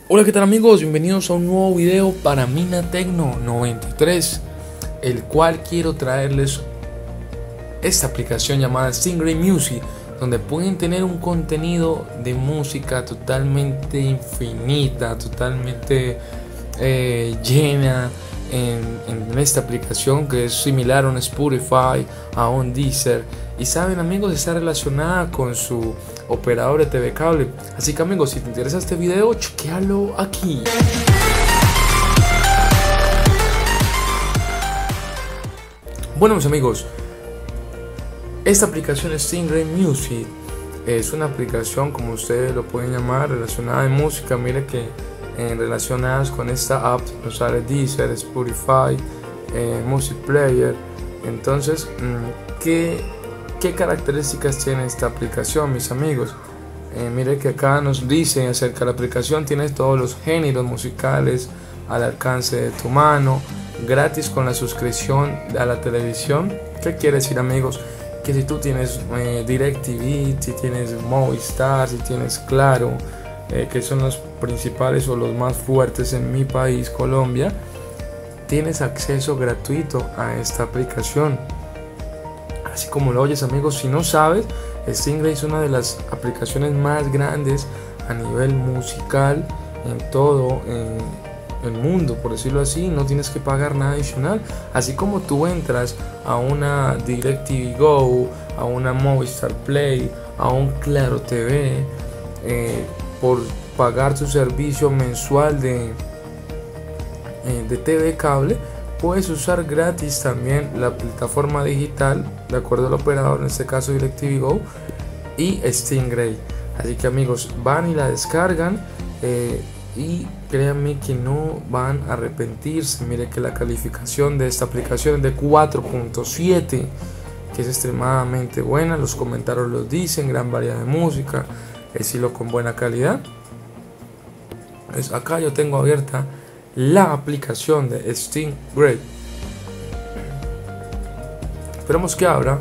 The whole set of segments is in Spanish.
Hola, ¿qué tal amigos? Bienvenidos a un nuevo video para Mina Tecno 93, el cual quiero traerles esta aplicación llamada Stingray Music, donde pueden tener un contenido de música totalmente infinita, totalmente llena en esta aplicación, que es similar a un Spotify, a un Deezer. Y saben amigos, está relacionada con su operador de TV cable. Así que amigos, si te interesa este video, chequealo aquí. Bueno mis amigos, esta aplicación es Stingray Music. Es una aplicación, como ustedes lo pueden llamar, relacionada en música. Mire que relacionadas con esta app nos sale Deezer, Spotify, Music Player. Entonces, ¿qué características tiene esta aplicación, mis amigos? Mire que acá nos dice acerca de la aplicación: tienes todos los géneros musicales al alcance de tu mano, gratis con la suscripción a la televisión. ¿Qué quiere decir amigos? Que si tú tienes DirecTV, si tienes Movistar, si tienes Claro, que son los principales o los más fuertes en mi país, Colombia, tienes acceso gratuito a esta aplicación. Así como lo oyes amigos, si no sabes, Stingray es una de las aplicaciones más grandes a nivel musical en todo el mundo, por decirlo así. No tienes que pagar nada adicional. Así como tú entras a una DirecTV Go, a una Movistar Play, a un Claro TV, por pagar tu servicio mensual de TV cable, puedes usar gratis también la plataforma digital de acuerdo al operador, en este caso DirecTV Go y Stingray. Así que amigos, van y la descargan y créanme que no van a arrepentirse. Mire que la calificación de esta aplicación es de 4.7, que es extremadamente buena. Los comentarios los dicen, gran variedad de música, estilo con buena calidad. Pues acá yo tengo abierta la aplicación de Stingray. Esperamos que abra.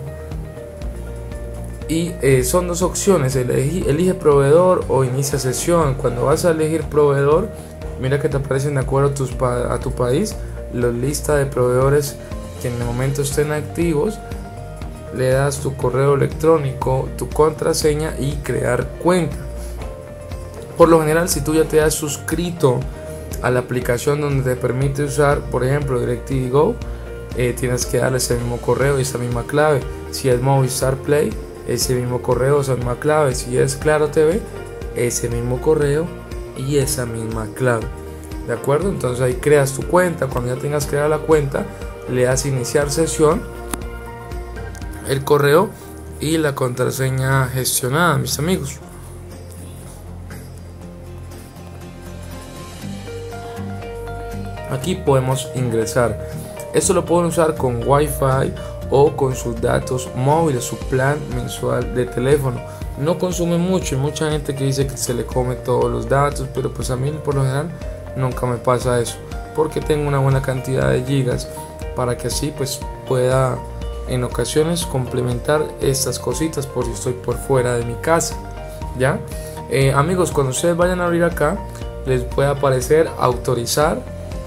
Y son dos opciones: elige proveedor o inicia sesión. Cuando vas a elegir proveedor, mira que te aparecen de acuerdo a tu país la lista de proveedores que en el momento estén activos. Le das tu correo electrónico, tu contraseña y crear cuenta. Por lo general, si tú ya te has suscrito a la aplicación donde te permite usar, por ejemplo, DirecTV Go, tienes que darle ese mismo correo y esa misma clave. Si es Movistar Play, ese mismo correo, esa misma clave. Si es Claro TV, ese mismo correo y esa misma clave. ¿De acuerdo? Entonces ahí creas tu cuenta. Cuando ya tengas creada la cuenta, le das iniciar sesión, el correo y la contraseña gestionada, mis amigos. Aquí podemos ingresar. Esto lo pueden usar con Wi-Fi o con sus datos móviles, su plan mensual de teléfono. No consume mucho, y mucha gente que dice que se le come todos los datos, pero pues a mí por lo general nunca me pasa eso, porque tengo una buena cantidad de gigas para que así pues pueda en ocasiones complementar estas cositas por si estoy por fuera de mi casa. Ya amigos, cuando ustedes vayan a abrir acá, les puede aparecer autorizar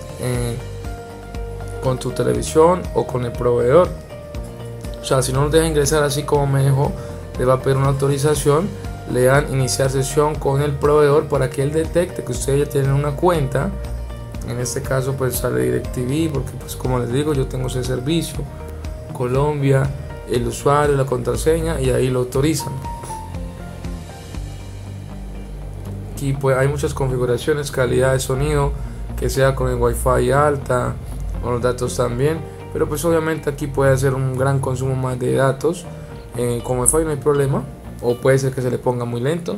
con tu televisión o con el proveedor. O sea, si no nos deja ingresar así como me dejó, le va a pedir una autorización, le dan iniciar sesión con el proveedor para que él detecte que ustedes ya tienen una cuenta. En este caso pues sale DirecTV, porque pues como les digo, yo tengo ese servicio, Colombia, el usuario, la contraseña, y ahí lo autorizan. Aquí pues hay muchas configuraciones: calidad de sonido, que sea con el Wi-Fi alta, con los datos también, pero pues obviamente aquí puede hacer un gran consumo más de datos. Con Wi-Fi no hay problema, o puede ser que se le ponga muy lento.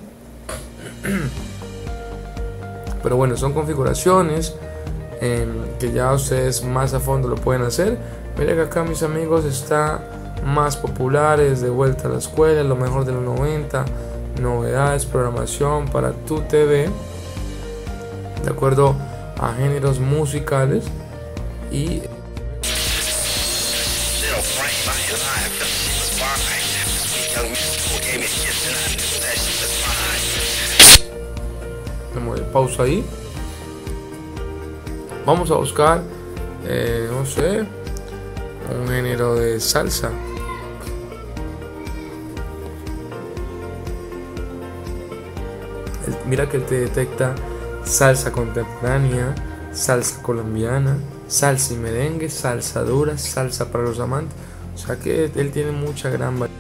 Pero bueno, son configuraciones que ya ustedes más a fondo lo pueden hacer. Miren que acá mis amigos está más populares, de vuelta a la escuela, lo mejor de los 90, novedades, programación para tu TV de acuerdo a géneros musicales. Y pausa ahí. Vamos a buscar, no sé, un género de salsa. Mira que él te detecta salsa contemporánea, salsa colombiana, salsa y merengue, salsa dura, salsa para los amantes. O sea que él tiene mucha gran variedad.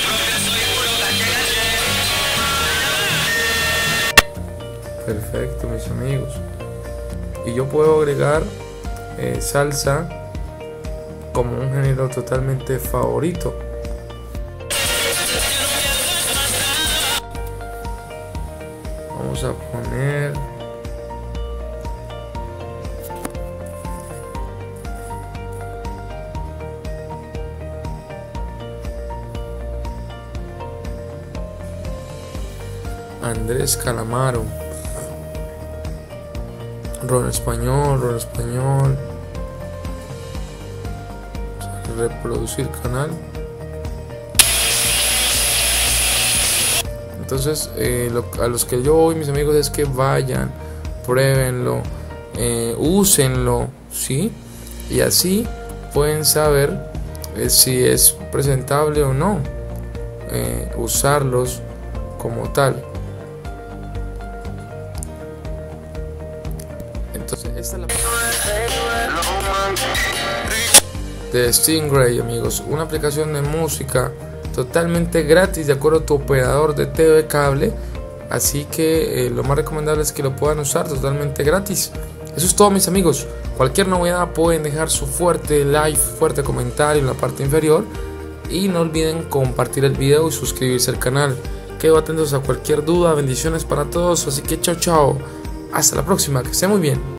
Perfecto, mis amigos. Y yo puedo agregar salsa como un género totalmente favorito. Vamos a poner Andrés Calamaro. Ron español. Reproducir canal. Entonces a los que yo voy, mis amigos, es que vayan, pruébenlo, úsenlo, ¿sí? Y así pueden saber si es presentable o no, usarlos como tal. Entonces esta es la de Stingray, amigos, una aplicación de música totalmente gratis de acuerdo a tu operador de TV cable, así que lo más recomendable es que lo puedan usar totalmente gratis. Eso es todo, mis amigos. Cualquier novedad pueden dejar su fuerte like, fuerte comentario en la parte inferior, y no olviden compartir el video y suscribirse al canal. Quedo atentos a cualquier duda. Bendiciones para todos, así que chao, hasta la próxima, que esté muy bien.